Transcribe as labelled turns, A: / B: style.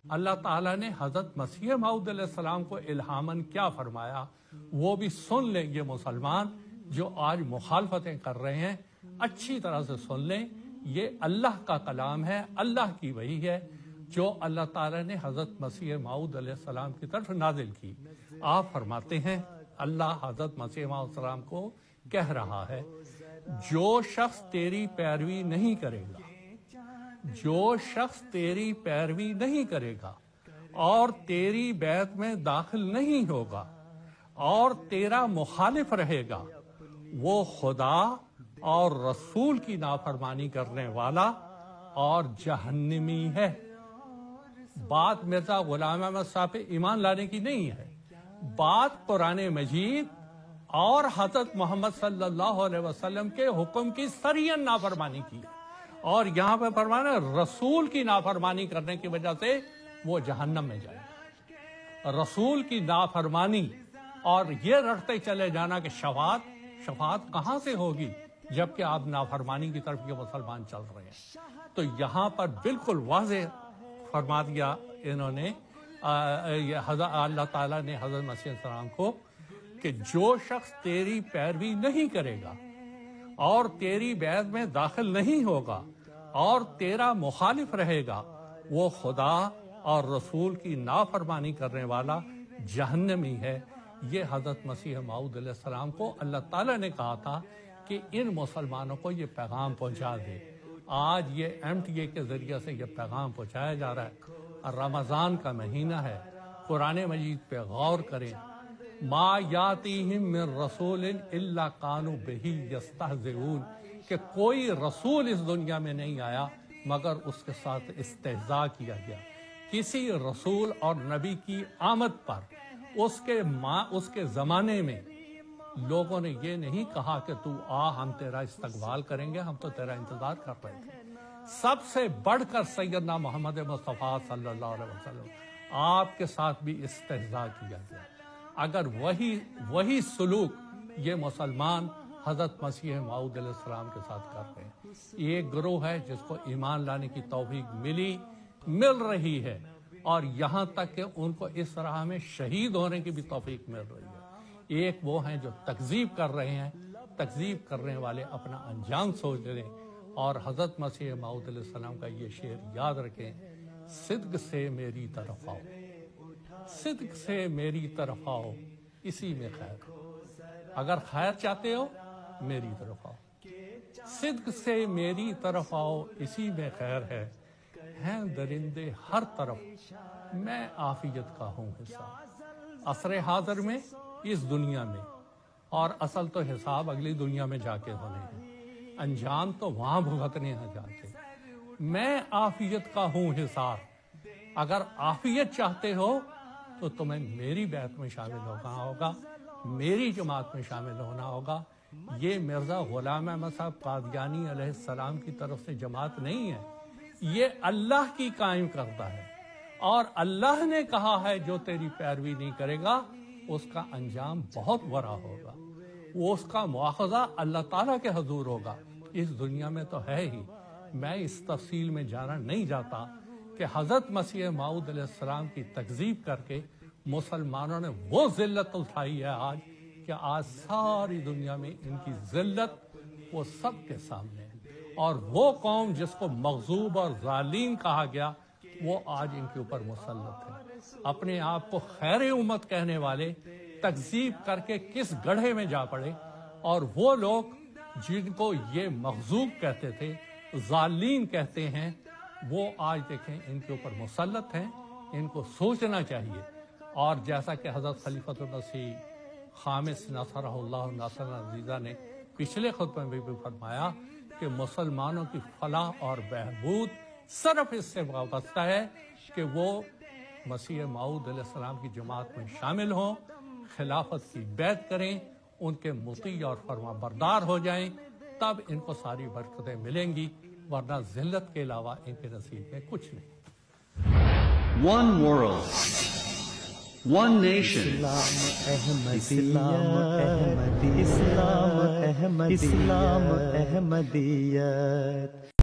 A: اللہ تعالیٰ نے حضرت مسیح موعود علیہ السلام کو الہاماً کیا فرمایا وہ بھی سن لیں یہ مسلمان جو آج مخالفتیں کر رہے ہیں، اچھی طرح سے سن لیں۔ یہ اللہ کا کلام ہے، اللہ کی وحی ہے جو اللہ تعالیٰ نے حضرت مسیح موعود علیہ السلام کی طرف نازل کی۔ آپ فرماتے ہیں اللہ حضرت مسیح موعود علیہ السلام کو کہہ رہا ہے، جو شخص تیری پیروی نہیں کرے گا، جو شخص تیری پیروی نہیں کرے گا اور تیری بیعت میں داخل نہیں ہوگا اور تیرا مخالف رہے گا، وہ خدا اور رسول کی نافرمانی کرنے والا اور جہنمی ہے۔ بات مرزا غلام احمد صاحب پہ ایمان لانے کی نہیں ہے، بات قرآن مجید اور حضرت محمد صلی اللہ علیہ وسلم کے حکم کی سریعاً نافرمانی کی، اور یہاں پہ فرمانا رسول کی نافرمانی کرنے کی وجہ سے وہ جہنم میں جائے گا۔ رسول کی نافرمانی اور یہ رٹتے چلے جانا کہ شفاعت کہاں سے ہوگی جبکہ آپ نافرمانی کی طرف یہ مسلمان چل رہے ہیں۔ تو یہاں پر بالکل واضح فرما دیا انہوں نے اللہ تعالیٰ نے حضرت مسیح السلام کو کہ جو شخص تیری پیروی نہیں کرے گا اور تیری بیعت میں داخل نہیں ہوگا اور تیرا مخالف رہے گا، وہ خدا اور رسول کی نافرمانی کرنے والا جہنمی ہے۔ یہ حضرت مسیح موعود علیہ السلام کو اللہ تعالیٰ نے کہا تھا کہ ان مسلمانوں کو یہ پیغام پہنچا دے۔ آج یہ MTA کے ذریعے سے یہ پیغام پہنچایا جا رہا ہے۔ رمضان کا مہینہ ہے، قرآن مجید پہ غور کریں۔ ما یاتیہم من رسول الا کانوا بہ یستہزئون، کہ کوئی رسول اس دنیا میں نہیں آیا مگر اس کے ساتھ استہزاء کیا گیا۔ کسی رسول اور نبی کی آمد پر اس کے زمانے میں لوگوں نے یہ نہیں کہا کہ تو آ ہم تیرا استقبال کریں گے، ہم تو تیرا انتظار کر رہے تھے۔ سب سے بڑھ کر سیدنا محمد مصطفیٰ صلی اللہ علیہ وسلم آپ کے ساتھ بھی استہزاء کیا گیا۔ اگر وہی سلوک یہ مسلمان حضرت مسیح موعود علیہ السلام کے ساتھ کر رہے ہیں۔ ایک گروہ ہے جس کو ایمان لانے کی توفیق مل رہی ہے، اور یہاں تک کہ ان کو اس راہ میں شہید ہونے کی بھی توفیق مل رہی ہے۔ ایک وہ ہیں جو تکذیب کر رہے ہیں، تکذیب کرنے والے اپنا انجام سوچ لیں، اور حضرت مسیح موعود علیہ السلام کا یہ شعر یاد رکھیں، صدق سے میری طرف آؤ، صدق سے میری طرف آؤ، اسی میں خیر۔ اگر خیر چاہتے ہو میری طرف آؤ، صدق سے میری طرف آؤ، اسی میں خیر ہے۔ ہیں درندے ہر طرف، میں عافیت کا ہوں حساب۔ عصر حاضر میں اس دنیا میں، اور اصل تو حساب اگلی دنیا میں جا کے ہونے ہیں، انجام تو وہاں بھگتنے ہیں جا کے۔ میں عافیت کا ہوں حساب۔ اگر عافیت چاہتے ہو تو تمہیں میری بیعت میں شامل ہونا ہوگا، میری جماعت میں شامل ہونا ہوگا۔ یہ مرزا غلام احمد صاحب قادیانی علیہ السلام کی طرف سے جماعت نہیں ہے، یہ اللہ کی قائم کرتا ہے، اور اللہ نے کہا ہے جو تیری پیروی نہیں کرے گا اس کا انجام بہت برا ہوگا، وہ اس کا مواخذہ اللہ تعالیٰ کے حضور ہوگا۔ اس دنیا میں تو ہے ہی، میں اس تفصیل میں جانا نہیں جاتا کہ حضرت مسیح موعود علیہ السلام کی تکذیب کر کے مسلمانوں نے وہ ذلت اٹھائی ہے آج کہ آج ساری دنیا میں ان کی ذلت وہ سب کے سامنے ہے، اور وہ قوم جس کو مغضوب اور ظالم کہا گیا وہ آج ان کے اوپر مسلط ہے۔ اپنے آپ کو خیر امت کہنے والے تکذیب کر کے کس گڑھے میں جا پڑے، اور وہ لوگ جن کو یہ مغضوب کہتے تھے، ظالم کہتے ہیں، وہ آج دیکھیں ان کے اوپر مسلط ہیں۔ ان کو سوچنا چاہیے، اور جیسا کہ حضرت خلیفۃ المسیح خامس نصرہ اللہ ناصر عزیزہ نے پچھلے خطبے میں بھی فرمایا کہ مسلمانوں کی فلاح اور بہبود صرف اس سے وابستہ ہے کہ وہ مسیح موعود علیہ السلام کی جماعت میں شامل ہوں، خلافت کی بیعت کریں، ان کے مطیع اور فرما بردار ہو جائیں، تب ان کو ساری برکتیں ملیں گی، ورنہ ذلت کے علاوہ ان کے نصیب میں کچھ نہیں۔
B: One world, one nation.
C: اسلام احمدیت